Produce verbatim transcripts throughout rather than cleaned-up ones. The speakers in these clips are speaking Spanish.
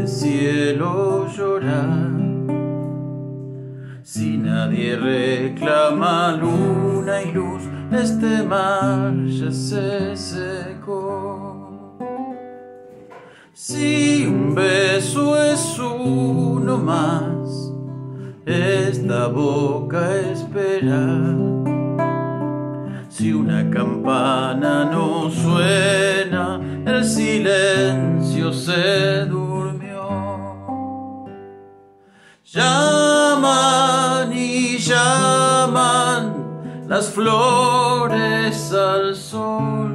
cielo llorar. Si nadie reclama luna y luz, este mar ya se secó. Si un beso es uno más, esta boca espera. Si una campana no suena, el silencio se durmió. Llaman y llaman las flores al sol.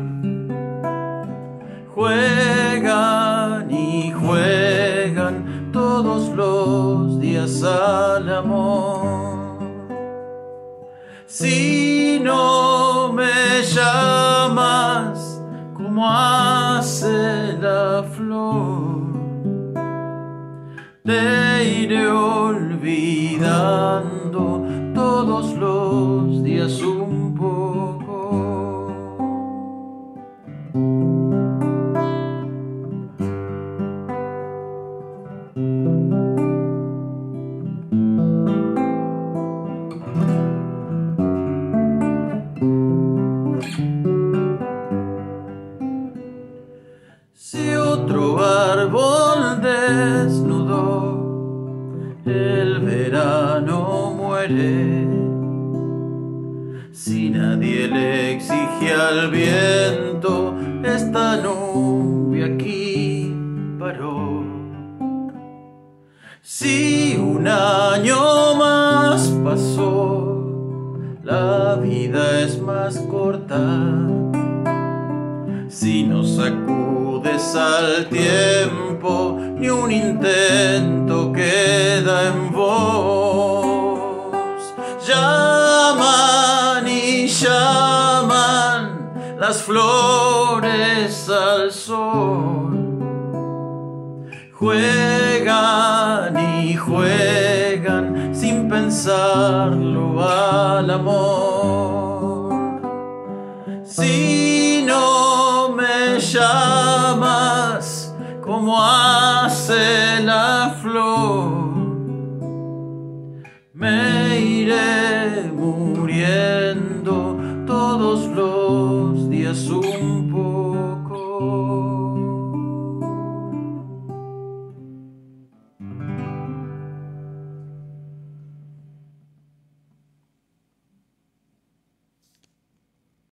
Juegan y juegan todos los días al amor. Si no me llamas como hace la flor, te iré olvidando todos los días un poco. Si otro árbol desnudo, el verano muere. Si nadie le exige al viento, esta nube aquí paró. Si un año más pasó, la vida es más corta. Si no sacudes al tiempo, ni un intento queda en vos. Llaman y llaman las flores al sol. Juegan y juegan sin pensarlo al amor. Si no me llamas como hace la flor, me iré muriendo